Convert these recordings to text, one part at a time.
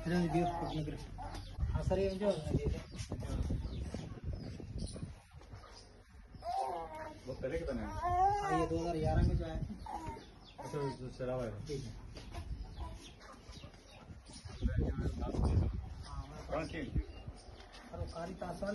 हाँ सर, ये जो वो पहले के बने हैं? हाँ, ये 2011 में जो है। अच्छा, जो चला हुआ है। ठीक है। कौन सी? अरे कारी ताश वाले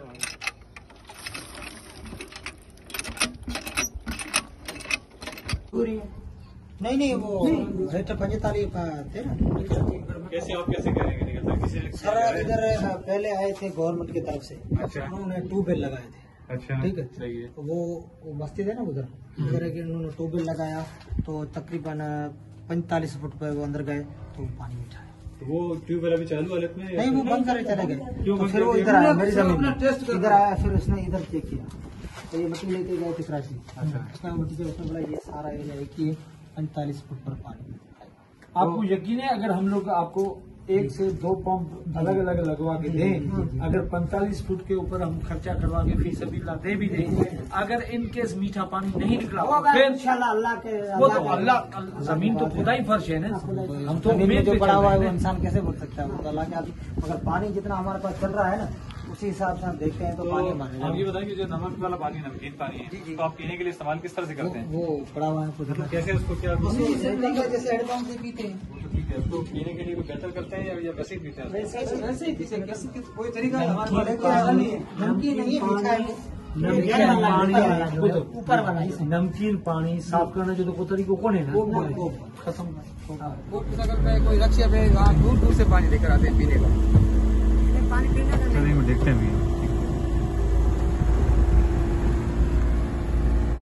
पूरी नहीं वो रेट 45 का थे ना। कैसे आप कैसे करेंगे निकलता किसी ने? सर इधर पहले आए थे गवर्नमेंट की तरफ से। अच्छा। उन्होंने ट्यूबवेल लगाए थे। अच्छा, ठीक है। सही है। वो मस्जिद है ना उधर उन्होंने ट्यूबवेल लगाया तो तकरीबन 45 फुट पे वो अंदर गए तो पानी उठा। तो वो ट्यूबवेल अभी चालू हालत में? नहीं, वो बंद करके चले गए। क्यों तो बंद फिर वो कर इधर दिया? आया मेरी जमीन में, इधर आया, फिर उसने इधर चेक किया तो ये मट्टी लेके गए थे कराची। अच्छा। उसने मट्टी से उसने बोला ये सारा एरिया एक ही 45 फुट पर पानी। आपको यकीन है अगर हम लोग आपको 1 से 2 पंप अलग अलग लगवा के दें, अगर 45 फुट के ऊपर हम खर्चा करवा के फीस अभी दे भी दें, अगर इन केस मीठा पानी नहीं निकला फिर इंशाल्लाह अल्लाह के वो तो अल्लाह, जमीन तो खुदा ही फर्श है ना। हम तो जमीन में उम्मीद जो पे पड़ा चल हुआ है रहे वो हैं। इंसान कैसे बोल सकता है? वो तो अल्लाह के आदमी। मगर पानी जितना हमारे पास चल रहा है ना उसी हिसाब से हम देखते हैं तो पानी हमारे आप ये बताएं कि जो नमक वाला पानी नमकीन पानी है तो आप पीने के लिए इस्तेमाल किस तरह से करते हैं? वो पड़ा हुआ है मतलब कैसे उसको क्या जैसे हेडपंप से पीते हैं तो ठीक है, उसको पीने के लिए कोई बेहतर करते हैं या वैसे ही पीते हैं? वैसे ही जैसे कोई तरीका हमारे नहीं है। नमकीन नहीं है, मीठा है। ऊपर वाला ही नमकीन पानी साफ करना जो तो तरीको कौन है ना खत्म। वो सागर पे कोई रक्षा पे दूर दूर से पानी लेकर आते हैं पीने का। पानी पीने का चलिए देखते हैं।